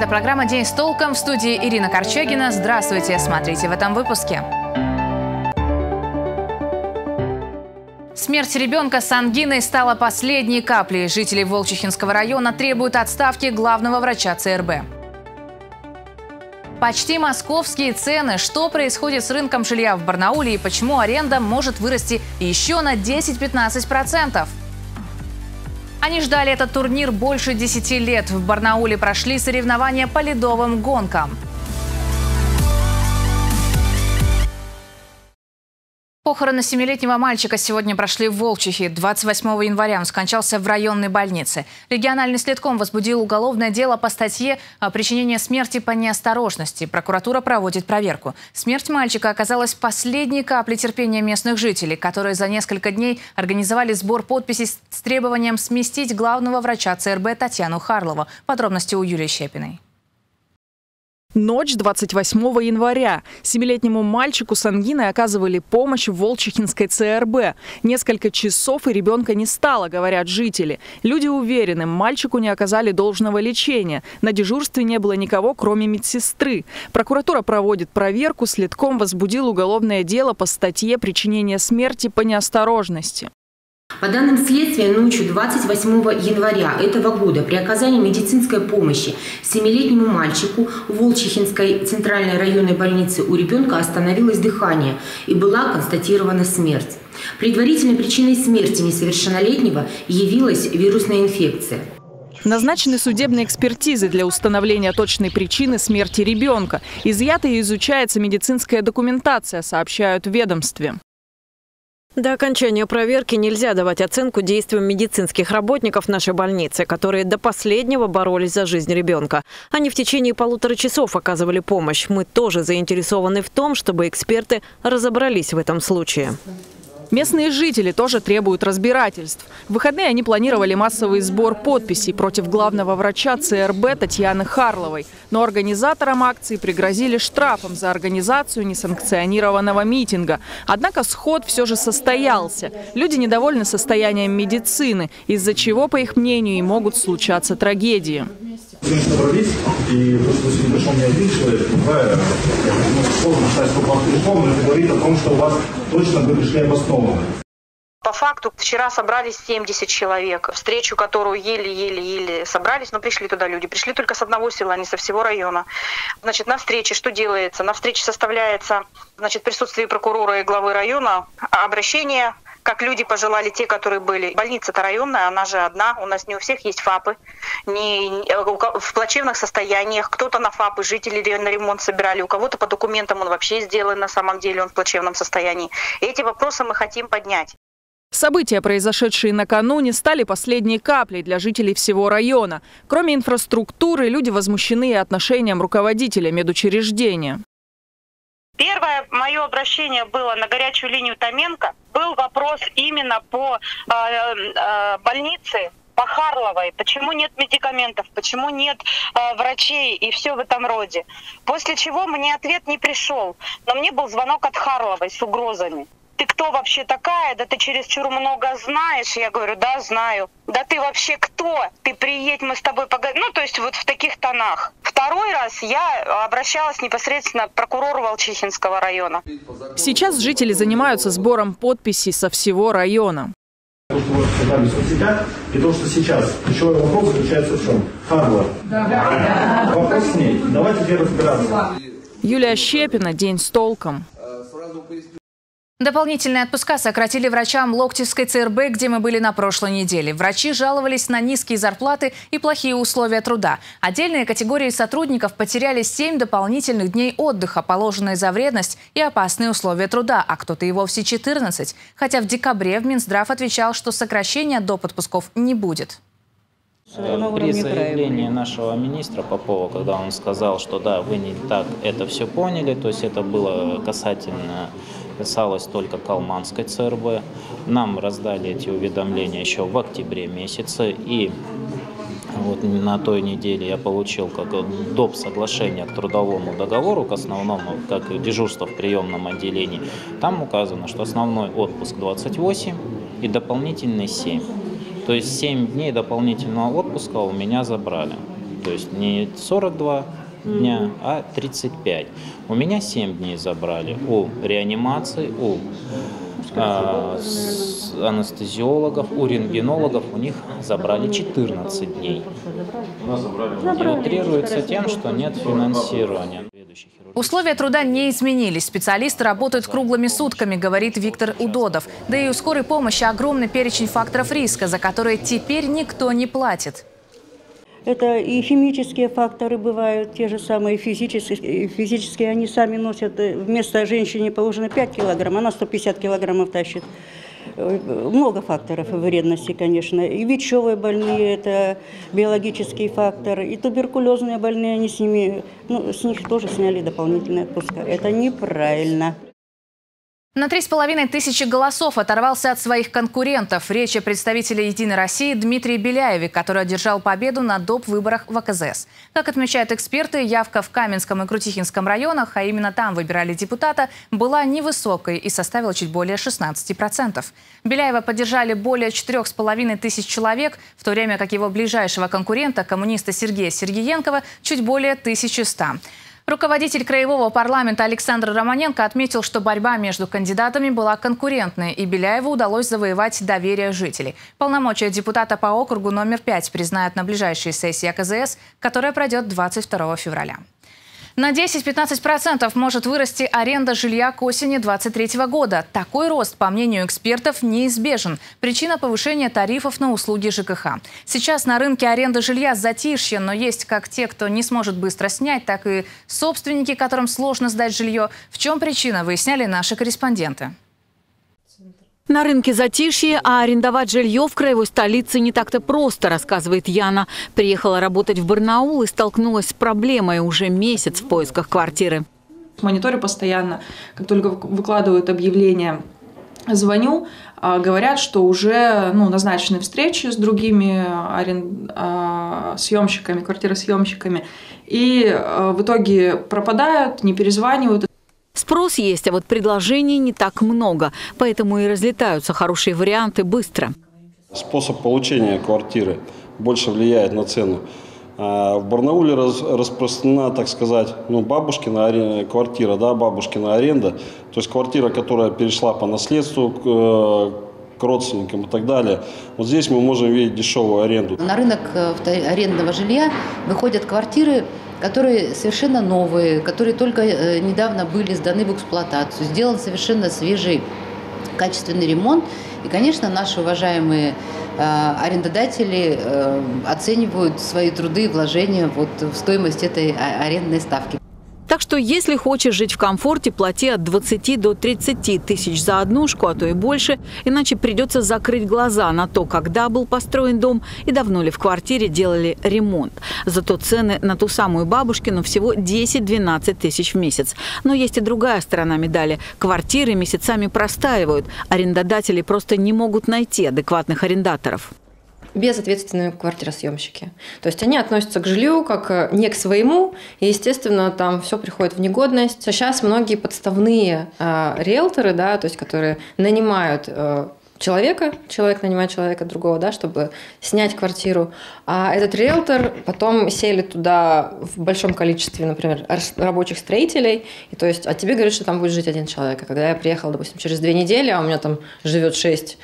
Это программа «День с толком», в студии Ирина Корчагина. Здравствуйте, смотрите в этом выпуске. Смерть ребенка с ангиной стала последней каплей. Жители Волчихинского района требуют отставки главного врача ЦРБ. Почти московские цены. Что происходит с рынком жилья в Барнауле и почему аренда может вырасти еще на 10-15%? Они ждали этот турнир больше 10 лет. В Барнауле прошли соревнования по ледовым гонкам. Похороны 7-летнего мальчика сегодня прошли в Волчихе. 28 января он скончался в районной больнице. Региональный следком возбудил уголовное дело по статье о причинении смерти по неосторожности. Прокуратура проводит проверку. Смерть мальчика оказалась последней каплей терпения местных жителей, которые за несколько дней организовали сбор подписей с требованием сместить главного врача ЦРБ Татьяну Харлову. Подробности у Юлии Щепиной. Ночь 28 января. 7-летнему мальчику с ангиной оказывали помощь в Волчихинской ЦРБ. Несколько часов и ребенка не стало, говорят жители. Люди уверены, мальчику не оказали должного лечения. На дежурстве не было никого, кроме медсестры. Прокуратура проводит проверку. Следком возбудил уголовное дело по статье «Причинение смерти по неосторожности». По данным следствия, ночью 28 января этого года при оказании медицинской помощи 7-летнему мальчику в Волчихинской центральной районной больнице у ребенка остановилось дыхание и была констатирована смерть. Предварительной причиной смерти несовершеннолетнего явилась вирусная инфекция. Назначены судебные экспертизы для установления точной причины смерти ребенка. Изъята и изучается медицинская документация, сообщают в ведомстве. До окончания проверки нельзя давать оценку действиям медицинских работников нашей больницы, которые до последнего боролись за жизнь ребенка. Они в течение 1,5 часов оказывали помощь. Мы тоже заинтересованы в том, чтобы эксперты разобрались в этом случае. Местные жители тоже требуют разбирательств. В выходные они планировали массовый сбор подписей против главного врача ЦРБ Татьяны Харловой. Но организаторам акции пригрозили штрафом за организацию несанкционированного митинга. Однако сход все же состоялся. Люди недовольны состоянием медицины, из-за чего, по их мнению, и могут случаться трагедии. Сегодня собрались, и то, что сегодня пришел не один человек, сложно считать, что по телефону, это говорит о том, что у вас точно вы пришли обоснованно. По факту вчера собрались 70 человек, встречу, которую еле-еле собрались, но пришли туда люди. Пришли только с одного села, не со всего района. Значит, на встрече что делается? На встрече составляется, значит, в присутствии прокурора и главы района обращение, как люди пожелали, те, которые были. Больница-то районная, она же одна, у нас не у всех есть ФАПы, в плачевных состояниях. Кто-то на ФАПы, жители на ремонт собирали, у кого-то по документам он вообще сделан, на самом деле он в плачевном состоянии. И эти вопросы мы хотим поднять. События, произошедшие накануне, стали последней каплей для жителей всего района. Кроме инфраструктуры, люди возмущены и отношением руководителя медучреждения. Первое мое обращение было на горячую линию Томенко. Был вопрос именно по больнице, по Харловой. Почему нет медикаментов, почему нет врачей и все в этом роде. После чего мне ответ не пришел. Но мне был звонок от Харловой с угрозами. Ты кто вообще такая? Да ты чересчур много знаешь. Я говорю, да, знаю. Да ты вообще кто? Ты приедь, мы с тобой поговорим. Ну, то есть вот в таких тонах. Второй раз я обращалась непосредственно к прокурору Волчихинского района. Сейчас жители занимаются сбором подписей со всего района. То, что вы сказали в соцсетях, и то, что сейчас. Ключевой вопрос заключается в чем? Харлова. Да. Вопрос с ней. Давайте теперь разбираться. Юлия Щепина, «День с толком». Дополнительные отпуска сократили врачам Локтевской ЦРБ, где мы были на прошлой неделе. Врачи жаловались на низкие зарплаты и плохие условия труда. Отдельные категории сотрудников потеряли 7 дополнительных дней отдыха, положенные за вредность и опасные условия труда, а кто-то и вовсе 14. Хотя в декабре в Минздрав отвечал, что сокращения доп. Отпусков не будет. При заявлении нашего министра Попова, когда он сказал, что да, вы не так это все поняли, то есть это было касалось только Калманской ЦРБ, нам раздали эти уведомления еще в октябре месяце, и вот на той неделе я получил как доп. Соглашение к трудовому договору, к основному, как дежурство в приемном отделении. Там указано, что основной отпуск 28 и дополнительный 7. То есть 7 дней дополнительного отпуска у меня забрали. То есть не 42 дня, а 35. У меня 7 дней забрали. У реанимации, у анестезиологов, у рентгенологов у них забрали 14 дней. И утрируется тем, что нет финансирования. Условия труда не изменились. Специалисты работают круглыми сутками, говорит Виктор Удодов. Да и у скорой помощи огромный перечень факторов риска, за которые теперь никто не платит. Это и химические факторы бывают, те же самые физические. Они сами носят, вместо женщине положено 5 килограмм, она 150 килограммов тащит. Много факторов вредности, конечно. И ВИЧевые больные – это биологический фактор. И туберкулезные больные, они с них тоже сняли дополнительные отпуска. Это неправильно. На 3500 голосов оторвался от своих конкурентов. Речь о представителе «Единой России» Дмитрии Беляеве, который одержал победу на доп. Выборах в АКЗС. Как отмечают эксперты, явка в Каменском и Крутихинском районах, а именно там выбирали депутата, была невысокой и составила чуть более 16%. Беляева поддержали более 4500 человек, в то время как его ближайшего конкурента, коммуниста Сергея Сергеенкова, чуть более 1100. Руководитель краевого парламента Александр Романенко отметил, что борьба между кандидатами была конкурентной, и Беляеву удалось завоевать доверие жителей. Полномочия депутата по округу номер 5 признают на ближайшей сессии АКЗС, которая пройдет 22 февраля. На 10-15% может вырасти аренда жилья к осени 2023 года. Такой рост, по мнению экспертов, неизбежен. Причина – повышения тарифов на услуги ЖКХ. Сейчас на рынке аренды жилья затишье, но есть как те, кто не сможет быстро снять, так и собственники, которым сложно сдать жилье. В чем причина, выясняли наши корреспонденты. На рынке затишье, а арендовать жилье в краевой столице не так-то просто, рассказывает Яна. Приехала работать в Барнаул и столкнулась с проблемой уже месяц в поисках квартиры. Мониторю постоянно, как только выкладывают объявления, звоню, говорят, что уже назначены встречи с другими съемщиками, квартиросъемщиками, и в итоге пропадают, не перезванивают. Спрос есть, а вот предложений не так много, поэтому и разлетаются хорошие варианты быстро. Способ получения квартиры больше влияет на цену. В Барнауле распространена, так сказать, бабушкина квартира, бабушкина аренда. То есть квартира, которая перешла по наследству к родственникам и так далее. Вот здесь мы можем видеть дешевую аренду. На рынок арендного жилья выходят квартиры, которые совершенно новые, которые только недавно были сданы в эксплуатацию. Сделан совершенно свежий, качественный ремонт. И, конечно, наши уважаемые арендодатели оценивают свои труды и вложения в стоимость этой арендной ставки. Так что, если хочешь жить в комфорте, плати от 20 до 30 тысяч за однушку, а то и больше. Иначе придется закрыть глаза на то, когда был построен дом и давно ли в квартире делали ремонт. Зато цены на ту самую бабушкину всего 10-12 тысяч в месяц. Но есть и другая сторона медали. Квартиры месяцами простаивают. Арендодатели просто не могут найти адекватных арендаторов. Безответственные квартиросъемщики. То есть они относятся к жилью как не к своему, и, естественно, там все приходит в негодность. Сейчас многие подставные риэлторы, то есть которые нанимают человек нанимает человека другого, чтобы снять квартиру. А этот риэлтор потом селит туда в большом количестве, например, рабочих строителей. И то есть, тебе говорят, что там будет жить один человек. А когда я приехала, допустим, через 2 недели, а у меня там живет 6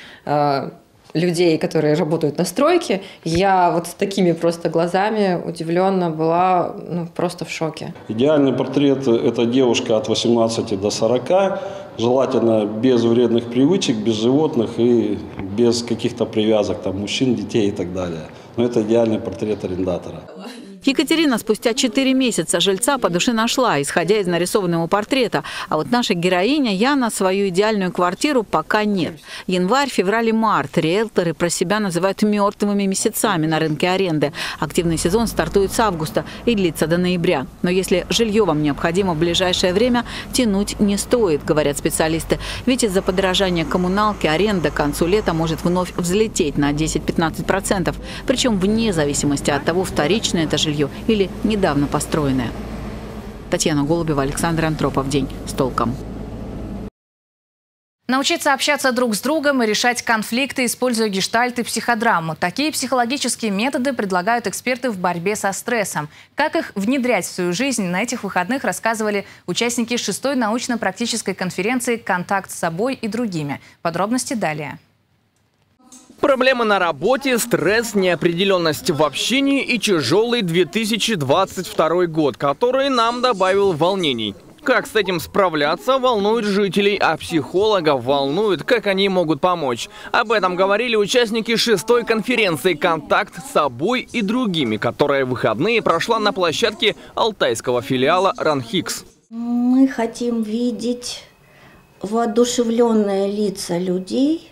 людей, которые работают на стройке, я вот с такими просто глазами удивленно была, просто в шоке. Идеальный портрет – это девушка от 18 до 40, желательно без вредных привычек, без животных и без каких-то привязок, мужчин, детей и так далее. Но это идеальный портрет арендатора. Екатерина спустя 4 месяца жильца по душе нашла, исходя из нарисованного портрета. А вот наша героиня Яна свою идеальную квартиру пока нет. Январь, февраль и март риэлторы про себя называют мертвыми месяцами на рынке аренды. Активный сезон стартует с августа и длится до ноября. Но если жилье вам необходимо в ближайшее время, тянуть не стоит, говорят специалисты. Ведь из-за подорожания коммуналки аренда к концу лета может вновь взлететь на 10-15%. Причем вне зависимости от того, вторичное это жилье или недавно построенное. Татьяна Голубева, Александр Антропов. День с толком. Научиться общаться друг с другом и решать конфликты, используя гештальт и психодраму. Такие психологические методы предлагают эксперты в борьбе со стрессом. Как их внедрять в свою жизнь, на этих выходных рассказывали участники 6-й научно-практической конференции «Контакт с собой и другими». Подробности далее. Проблемы на работе, стресс, неопределенность в общении и тяжелый 2022 год, который нам добавил волнений. Как с этим справляться, волнует жителей, а психологов волнует, как они могут помочь. Об этом говорили участники 6-й конференции «Контакт с собой и другими», которая в выходные прошла на площадке алтайского филиала РАНХИКС. Мы хотим видеть воодушевленные лица людей,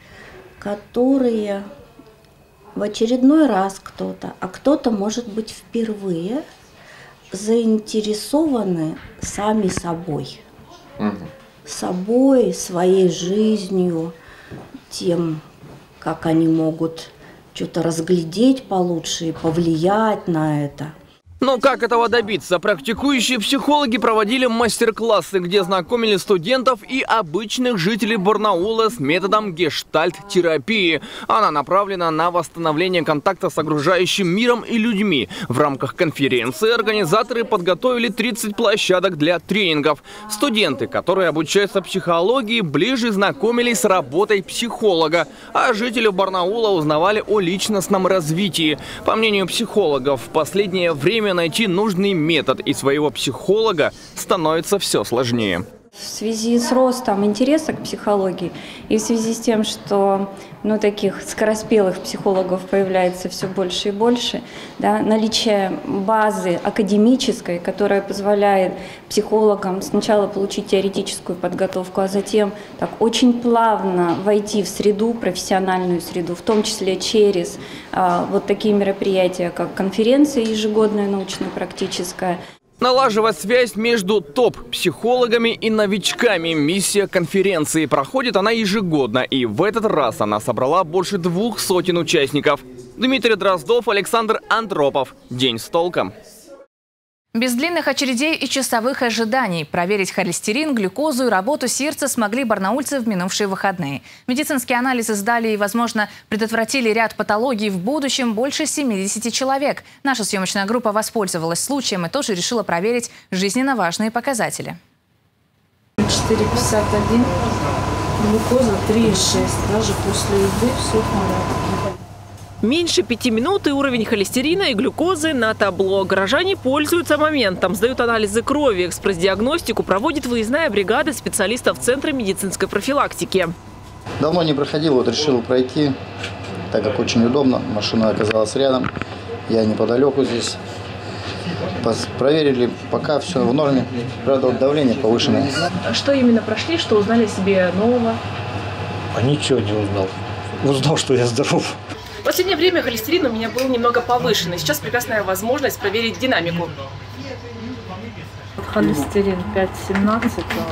которые в очередной раз кто-то, а кто-то, может быть, впервые заинтересованы сами собой. Собой, своей жизнью, тем, как они могут что-то разглядеть получше и повлиять на это. Но как этого добиться? Практикующие психологи проводили мастер-классы, где знакомили студентов и обычных жителей Барнаула с методом гештальт-терапии. Она направлена на восстановление контакта с окружающим миром и людьми. В рамках конференции организаторы подготовили 30 площадок для тренингов. Студенты, которые обучаются психологии, ближе знакомились с работой психолога, а жители Барнаула узнавали о личностном развитии. По мнению психологов, в последнее время найти нужный метод и своего психолога становится все сложнее. В связи с ростом интереса к психологии и в связи с тем, что таких скороспелых психологов появляется все больше и больше, да, наличие базы академической, которая позволяет психологам сначала получить теоретическую подготовку, а затем так очень плавно войти в среду, профессиональную среду, в том числе через вот такие мероприятия, как конференция ежегодная научно-практическая. Налаживать связь между топ-психологами и новичками – миссия конференции. Проходит она ежегодно, и в этот раз она собрала больше 200 участников. Дмитрий Дроздов, Александр Андропов. День с толком. Без длинных очередей и часовых ожиданий проверить холестерин, глюкозу и работу сердца смогли барнаульцы в минувшие выходные. Медицинские анализы сдали и, возможно, предотвратили ряд патологий в будущем больше 70 человек. Наша съемочная группа воспользовалась случаем и тоже решила проверить жизненно важные показатели. 4,51, глюкоза 3,6, даже после еды все нормально. Меньше 5 минут и уровень холестерина и глюкозы на табло. Горожане пользуются моментом, сдают анализы крови. Экспресс-диагностику проводит выездная бригада специалистов Центра медицинской профилактики. Давно не проходил, вот решил пройти, так как очень удобно. Машина оказалась рядом, я неподалеку здесь. Проверили, пока все в норме. Правда, давление повышенное. Что именно прошли, что узнали о себе нового? А ничего не узнал. Узнал, что я здоров. В последнее время холестерин у меня был немного повышенный. Сейчас прекрасная возможность проверить динамику. Холестерин 5,17,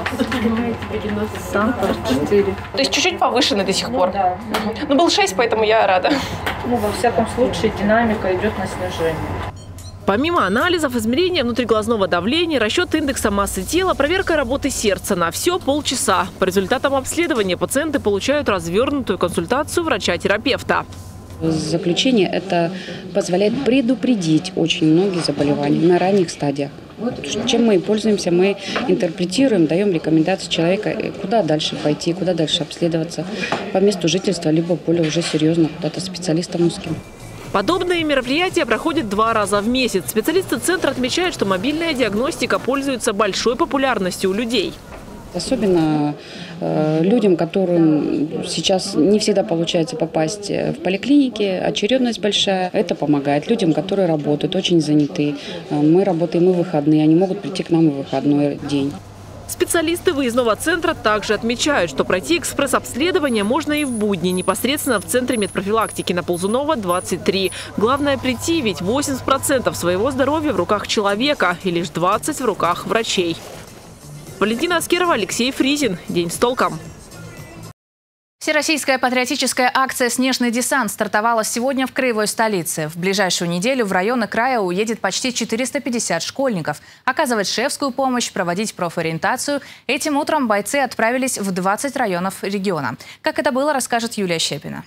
сахар 4. То есть чуть-чуть повышенный до сих пор? Да. Ну, был 6, поэтому я рада. Во всяком случае, динамика идет на снижение. Помимо анализов, измерения внутриглазного давления, расчет индекса массы тела, проверка работы сердца на все полчаса. По результатам обследования пациенты получают развернутую консультацию врача-терапевта. Заключение это позволяет предупредить очень многие заболевания на ранних стадиях. Чем мы и пользуемся, мы интерпретируем, даем рекомендации человека, куда дальше пойти, куда дальше обследоваться по месту жительства, либо более уже серьезно куда-то специалистам узким. Подобные мероприятия проходят 2 раза в месяц. Специалисты центра отмечают, что мобильная диагностика пользуется большой популярностью у людей. Особенно людям, которым сейчас не всегда получается попасть в поликлиники, очередность большая. Это помогает людям, которые работают, очень заняты. Мы работаем и в выходные, они могут прийти к нам в выходной день. Специалисты выездного центра также отмечают, что пройти экспресс-обследование можно и в будни, непосредственно в Центре медпрофилактики на Ползунова, 23. Главное прийти, ведь 80% своего здоровья в руках человека и лишь 20% в руках врачей. Валентина Аскерова, Алексей Фризин. День с толком. Всероссийская патриотическая акция «Снежный десант» стартовала сегодня в краевой столице. В ближайшую неделю в районы края уедет почти 450 школьников. Оказывать шефскую помощь, проводить профориентацию. Этим утром бойцы отправились в 20 районов региона. Как это было, расскажет Юлия Щепина.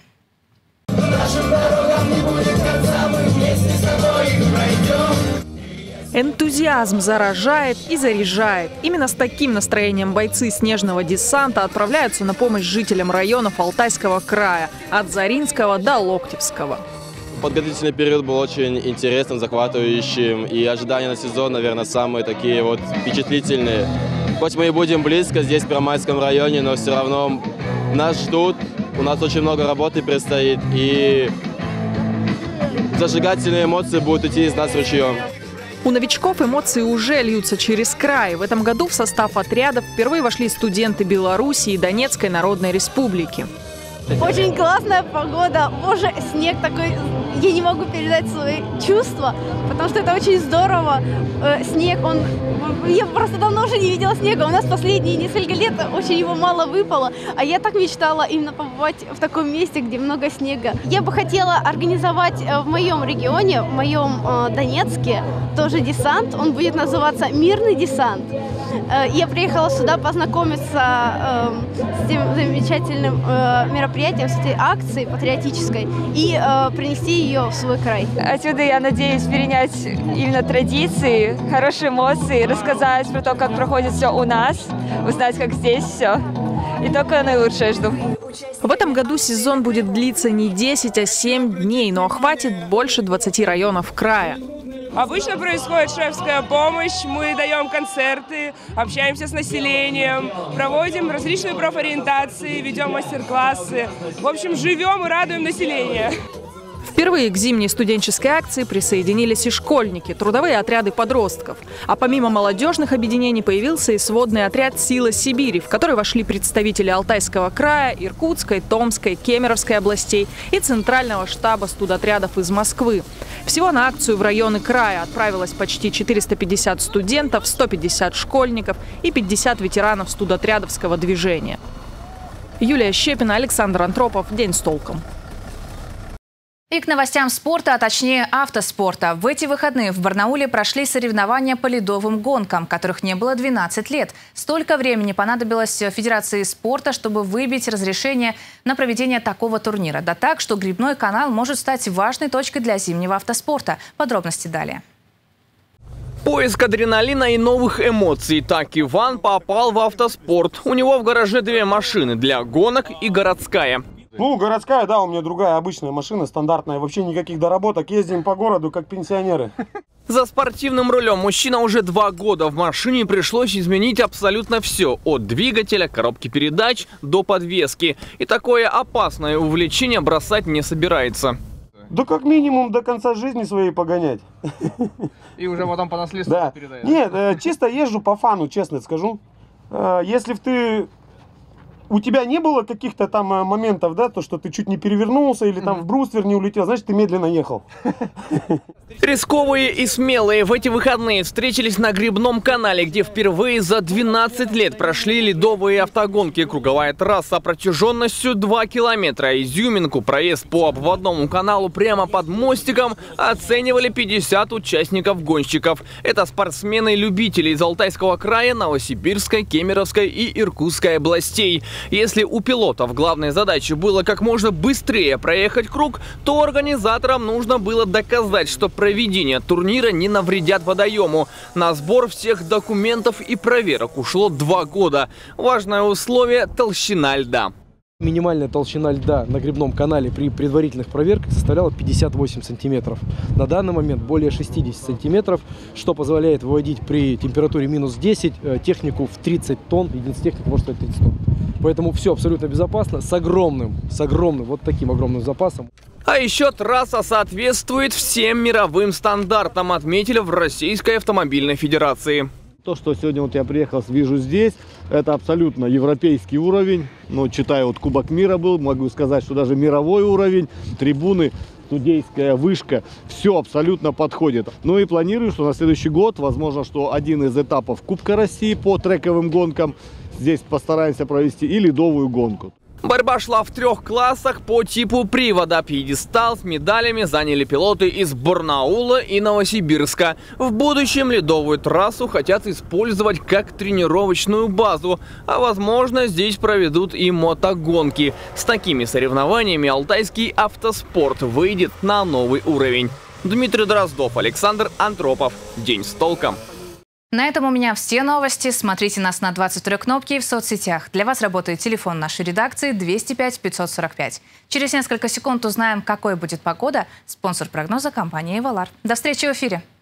Энтузиазм заражает и заряжает. Именно с таким настроением бойцы «Снежного десанта» отправляются на помощь жителям районов Алтайского края – от Заринского до Локтевского. Подготовительный период был очень интересным, захватывающим. И ожидания на сезон, наверное, самые такие вот впечатлительные. Хоть мы и будем близко здесь, в Первомайском районе, но все равно нас ждут. У нас очень много работы предстоит. И зажигательные эмоции будут идти из нас ручьем. У новичков эмоции уже льются через край. В этом году в состав отрядов впервые вошли студенты Белоруссии и Донецкой Народной Республики. Очень классная погода. Боже, снег такой, я не могу передать свои чувства, потому что это очень здорово. Снег, я просто давно уже не видела снега. У нас последние несколько лет очень его мало выпало. А я так мечтала именно побывать в таком месте, где много снега. Я бы хотела организовать в моем регионе, в моем Донецке, тоже десант. Он будет называться «Мирный десант». Я приехала сюда познакомиться с этим замечательным мероприятием, с этой акцией патриотической и принести ее в свой край. Отсюда я надеюсь перенять именно традиции, хорошие эмоции, рассказать про то, как проходит все у нас, узнать, как здесь все. И только наилучшее жду. В этом году сезон будет длиться не 10, а 7 дней, но охватит больше 20 районов края. Обычно происходит шефская помощь, мы даем концерты, общаемся с населением, проводим различные профориентации, ведем мастер-классы. В общем, живем и радуем население. Впервые к зимней студенческой акции присоединились и школьники, трудовые отряды подростков. А помимо молодежных объединений появился и сводный отряд «Сила Сибири», в который вошли представители Алтайского края, Иркутской, Томской, Кемеровской областей и Центрального штаба студотрядов из Москвы. Всего на акцию в районы края отправилось почти 450 студентов, 150 школьников и 50 ветеранов студотрядовского движения. Юлия Щепина, Александр Антропов. День с толком. И к новостям спорта, а точнее автоспорта. В эти выходные в Барнауле прошли соревнования по ледовым гонкам, которых не было 12 лет. Столько времени понадобилось Федерации спорта, чтобы выбить разрешение на проведение такого турнира. Да так, что Грибной канал может стать важной точкой для зимнего автоспорта. Подробности далее. Поиск адреналина и новых эмоций. Так Иван попал в автоспорт. У него в гараже 2 машины для гонок и городская. Ну, городская, да, у меня другая обычная машина, стандартная. Вообще никаких доработок. Ездим по городу, как пенсионеры. За спортивным рулем мужчина уже 2 года. В машине пришлось изменить абсолютно все. От двигателя, коробки передач до подвески. И такое опасное увлечение бросать не собирается. Да как минимум до конца жизни своей погонять. И уже потом по наследству передаешь? Нет, чисто езжу по фану, честно скажу. Если у тебя не было каких-то там моментов, да, то, что ты чуть не перевернулся или там в бруствер не улетел, значит, ты медленно ехал. Рисковые и смелые в эти выходные встретились на Грибном канале, где впервые за 12 лет прошли ледовые автогонки. Круговая трасса протяженностью 2 километра. Изюминку, проезд по обводному каналу прямо под мостиком оценивали 50 участников-гонщиков. Это спортсмены-любители из Алтайского края, Новосибирской, Кемеровской и Иркутской областей. Если у пилотов главной задачей было как можно быстрее проехать круг, то организаторам нужно было доказать, что проведение турнира не навредят водоему. На сбор всех документов и проверок ушло 2 года. Важное условие – толщина льда. Минимальная толщина льда на Грибном канале при предварительных проверках составляла 58 сантиметров. На данный момент более 60 сантиметров, что позволяет выводить при температуре минус 10 технику в 30 тонн. Единица техники может стоить 30 тонн. Поэтому все абсолютно безопасно, с огромным, вот таким огромным запасом. А еще трасса соответствует всем мировым стандартам, отметили в Российской автомобильной федерации. То, что сегодня вот я приехал, вижу здесь, это абсолютно европейский уровень. Но читаю, вот Кубок мира был, могу сказать, что даже мировой уровень, трибуны, студейская вышка, все абсолютно подходит. Ну и планирую, что на следующий год, возможно, что один из этапов Кубка России по трековым гонкам здесь постараемся провести и ледовую гонку. Борьба шла в 3 классах по типу привода. Пьедестал с медалями заняли пилоты из Барнаула и Новосибирска. В будущем ледовую трассу хотят использовать как тренировочную базу. А возможно, здесь проведут и мотогонки. С такими соревнованиями алтайский автоспорт выйдет на новый уровень. Дмитрий Дроздов, Александр Антропов. День с толком. На этом у меня все новости. Смотрите нас на 22 кнопке и в соцсетях. Для вас работает телефон нашей редакции 205 545. Через несколько секунд узнаем, какой будет погода. Спонсор прогноза — компания «Эвалар». До встречи в эфире.